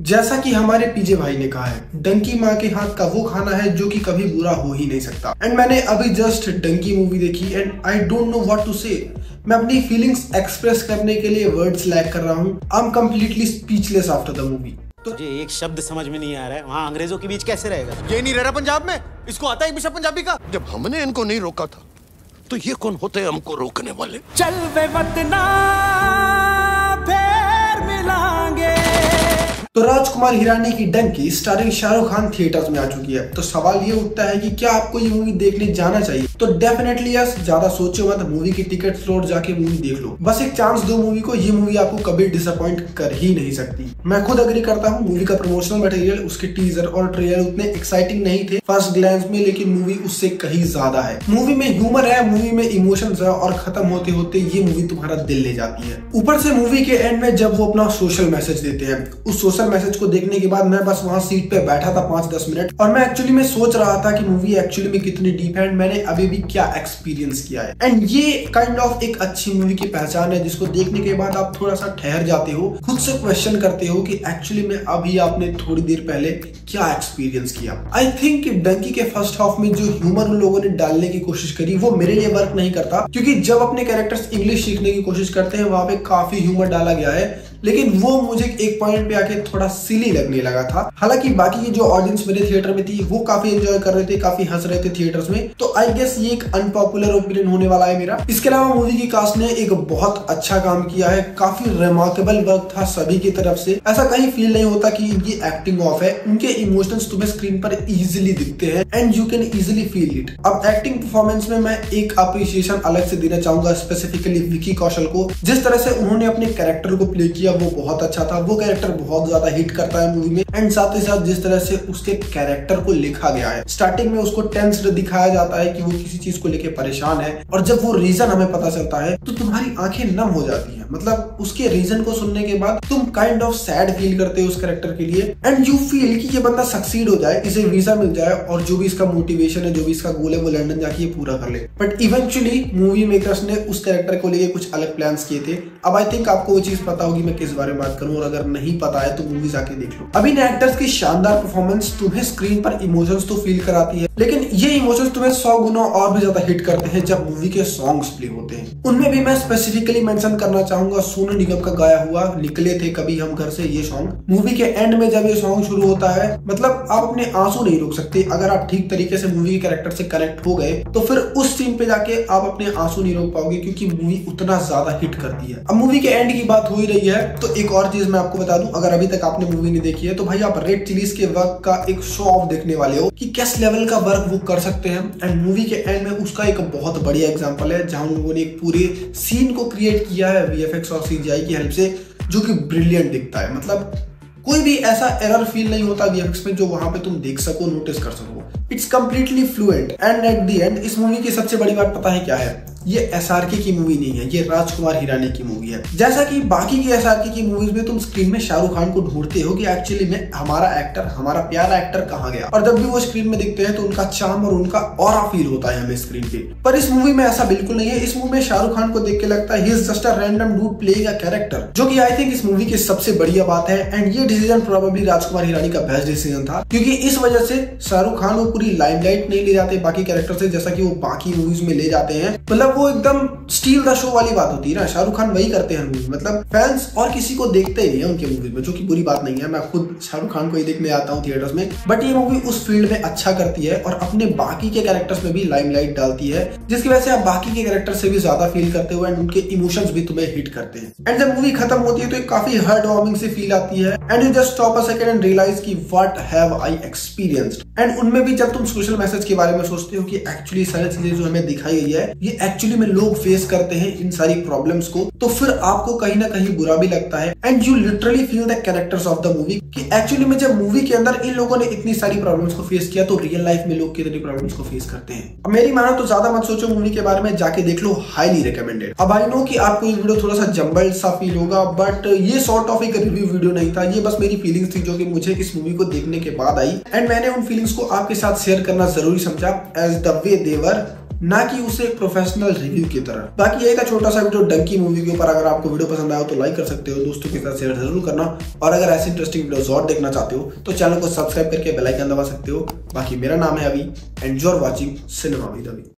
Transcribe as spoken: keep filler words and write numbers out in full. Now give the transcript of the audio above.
जैसा कि हमारे पीजे भाई ने कहा है, डंकी माँ के हाथ का वो खाना है जो कि कभी बुरा हो ही नहीं सकता। एंड मैंने अभी जस्ट डंकी मूवी देखी and I don't know what to say. मैं अपनी फीलिंग्स एक्सप्रेस करने के लिए वर्ड्स लैक कर रहा हूँ। I am completely speechless after the movie. तुझे एक शब्द समझ में नहीं आ रहा है, वहाँ अंग्रेजों के बीच कैसे रहेगा? ये नहीं रह रहा पंजाब में, इसको आता है बिशप पंजाबी का। जब हमने इनको नहीं रोका था तो ये कौन होते हैं हमको रोकने वाले? चल वे वतना फिर मिलांगे। तो राजकुमार हिरानी की डंकी स्टारिंग शाहरुख खान थिएटर्स में आ चुकी है। तो सवाल ये उठता है कि क्या आपको ये मूवी देखने जाना चाहिए? तो डेफिनेटली यस, ज्यादा सोचो मत, मूवी की टिकट स्लॉट जाके मूवी देख लो। बस एक चांस दो मूवी को, ये मूवी आपको कभी डिसअपॉइंट कर ही नहीं सकती। मैं खुद अग्री करता हूँ। मूवी का प्रमोशनल मटेरियल, उसके टीजर और ट्रेलर उतने एक्साइटिंग नहीं थे फर्स्ट ग्लैंस में, लेकिन मूवी उससे कहीं ज्यादा है। मूवी में ह्यूमर है, मूवी में इमोशंस है और खत्म होते होते ये मूवी तुम्हारा दिल ले जाती है। ऊपर से मूवी के एंड में जब वो अपना सोशल मैसेज देते हैं, उस सोशल मैसेज को देखने के बाद मैं बस वहां सीट पे बैठा था पांच दस मिनट और मैं एक्चुअली में सोच रहा था कि मूवी एक्चुअली में कितनी डीप है, मैंने अभी भी क्या एक्सपीरियंस किया है। एंड ये काइंड ऑफ एक अच्छी मूवी की पहचान है, जिसको देखने के बाद आप थोड़ा सा ठहर जाते हो, खुद से क्वेश्चन करते हो कि एक्चुअली में अभी आपने थोड़ी देर पहले क्या एक्सपीरियंस किया। आई थिंक डंकी के फर्स्ट हाफ में जो ह्यूमर उन लोगों ने डालने की कोशिश करी वो मेरे लिए वर्क नहीं करता, क्योंकि जब अपने कैरेक्टर्स इंग्लिश सीखने की कोशिश करते हैं वहां पे काफी ह्यूमर डाला गया है, लेकिन वो मुझे एक पॉइंट पे आके थोड़ा सिली लगने लगा था। हालांकि बाकी की जो ऑडियंस मेरे थिएटर में थी वो काफी एंजॉय कर रहे थे, काफी हंस रहे थे थिएटर्स में। तो आई गेस ये एक अनपॉपुलर ओपिनियन होने वाला है मेरा। इसके अलावा मूवी की कास्ट ने एक बहुत अच्छा काम किया है, काफी रिमार्केबल वर्क था सभी की तरफ से। ऐसा कहीं फील नहीं होता कि इनकी एक्टिंग ऑफ है, उनके इमोशंस तुम्हें स्क्रीन पर इजिली दिखते हैं and you can easily feel it. अब एक्टिंग परफॉर्मेंस में मैं एक अप्रिशिएशन अलग से देना चाहूंगा, स्पेसिफिकली विकी कौशल को। जिस तरह से उन्होंने अपने कैरेक्टर को प्ले किया वो बहुत अच्छा था। वो कैरेक्टर बहुत ज्यादा हिट करता है मूवी में एंड साथ ही साथ जिस तरह से उसके कैरेक्टर को लिखा गया है, स्टार्टिंग में उसको टेंस्ड दिखाया जाता है कि वो किसी चीज को लेके परेशान है और जब वो रीजन हमें पता चलता है तो तुम्हारी आंखें नम हो जाती है। मतलब उसके रीजन को सुनने के बाद तुम काइंड ऑफ सैड फील करते हो उस कैरेक्टर के लिए एंड यू फील कि ये बंदा सक्सीड हो जाए, इसे वीजा मिल जाए और जो भी इसका मोटिवेशन है, जो भी इसका गोल है, वो लंदन जाके ये पूरा कर ले। बट इवेंचुअली मूवी मेकर्स ने उस कैरेक्टर को लेके कुछ अलग प्लान्स किए थे। अब आई थिंक आपको वो चीज पता होगी मैं किस बारे में बात करूं, और अगर नहीं पता है तो मूवी जाके देख लो। अभी एक्टर्स की शानदार परफॉर्मेंस तुम्हें स्क्रीन पर इमोशंस तो फील कराती है, लेकिन ये इमोशंस तुम्हें सौ गुना और भी ज्यादा हिट करते हैं जब मूवी के सॉन्ग्स प्ले होते हैं। उनमें भी मैं स्पेसिफिकली मेंशन करना चाहूंगा सोनू निगम का गाया हुआ निकले थे कभी हम घर से, ये सॉन्ग। मूवी के एंड में जब ये सॉन्ग शुरू होता है, मतलब आप अपने आंसू नहीं रोक सकते। अगर आप ठीक तरीके से मूवी के कैरेक्टर से कनेक्ट हो गए तो फिर उस सीन पे जाके आप अपने आंसू नहीं रोक पाओगे, क्योंकि मूवी उतना ज्यादा हिट करती है। अब मूवी के एंड की बात हो ही रही है तो एक और चीज मैं आपको बता दूं, अगर अभी तक आपने मूवी नहीं देखी है तो भाई आप रेड चिलीज के वर्क का एक शो ऑफ देखने वाले हो कि किस लेवल का वर्क वो कर सकते हैं। एंड मूवी के एंड में उसका एक बहुत बढ़िया एग्जांपल है जहां लोगों ने एक पूरे सीन को क्रिएट किया है वीएफएक्स और सीजीआई की हेल्प से, जो कि ब्रिलियंट दिखता है। मतलब कोई भी ऐसा एरर फील नहीं होता वीएफएक्स में जो वहां पे तुम देख सको, नोटिस कर सको। It's completely fluent and at the end इस मूवी की सबसे बड़ी बात पता है क्या है? ये एसआरके की मूवी नहीं है, ये राजकुमार हिरानी की मूवी है। जैसा कि बाकी की एसआरके की मूवीज में तुम स्क्रीन में शाहरुख खान को ढूंढते हो कि एक्चुअली में हमारा एक्टर, हमारा प्यारा एक्टर कहाँ गया, और जब भी वो स्क्रीन में दिखते हैं तो उनका चार्म और उनका ऑरा फील होता है हमें स्क्रीन पे। पर इस मूवी में ऐसा बिल्कुल नहीं है। इस मूवी में शाहरुख खान को देख के लगता है he is just a random dude playing a character, जो कि आई थिंक इस मूवी की सबसे बढ़िया बात है। एंड ये डिसीजन प्रोबेबली राजकुमार हिरानी का बेस्ट डिसीजन था, क्योंकि इस वजह से शाहरुख खान वो पूरी लाइमलाइट नहीं ले जाते बाकी कैरेक्टर से, जैसा कि वो बाकी मूवीज में ले जाते हैं। मतलब वो एकदम स्टील द शो वाली बात होती है ना, शाहरुख खान वही करते हैं मूवी। मतलब फैंस और किसी को देखते ही नहीं है उनके मूवी में, जो कि बुरी बात नहीं है। मैं खुद शाहरुख खान को ही देखने आता हूँ थिएटर्स में, बट ये मूवी उस फील्ड में अच्छा करती है और अपने बाकी के कैरेक्टर्स में भी लाइमलाइट डालती है, जिसकी वजह से आप बाकी के कैरेक्टर से भी ज्यादा फील करते हो एंड उनके इमोशंस भी तुम्हें हिट करते हैं। एंड जब मूवी खत्म होती है तो एक काफी हार्ट वार्मिंग सी फील आती है and you just stop a second and realise कि what have I experienced. And उनमें भी जब तुम सोशल मैसेज के बारे में सोचते हो कि एक्चुअली सारी चीजें जो हमें दिखाई गई है ये एक्चुअली में लोग फेस करते हैं इन सारी प्रॉब्लम्स को, तो फिर आपको कहीं ना कहीं बुरा भी लगता है and you literally feel the characters of the movie कि एक्चुअली में जब मूवी के अंदर इन लोगों ने इतनी सारी प्रॉब्लम्स को फेस किया तो रियल लाइफ में लोग कितनी प्रॉब्लम्स को फेस करते हैं। अब मेरी मानो तो ज्यादा मत सोचो मूवी के बारे में, जाके देख लो, हाईली रिकमेंडेड। अब आई नो कि आपको ये वीडियो थोड़ा सा जंबल्ड सा फील होगा, बट ये सॉर्ट ऑफ एक रिव्यू वीडियो नहीं था, ये बस मेरी फीलिंग्स थी जो कि मुझे इस मूवी को देखने के बाद आई एंड मैंने उन फीलिंग्स को आपके साथ शेयर करना जरूरी समझा एज द वे दे वर ना कि उसे एक प्रोफेशनल रिव्यू की तरह। बाकी यही था छोटा सा वीडियो डंकी मूवी के ऊपर। अगर आपको वीडियो पसंद आया तो लाइक कर सकते हो, दोस्तों के साथ शेयर जरूर करना, और अगर ऐसे इंटरेस्टिंग वीडियोस और देखना चाहते हो तो चैनल को सब्सक्राइब करके बेल आइकन दबा सकते हो। बाकी मेरा नाम है Abhi, and you are watching cinema with अभी।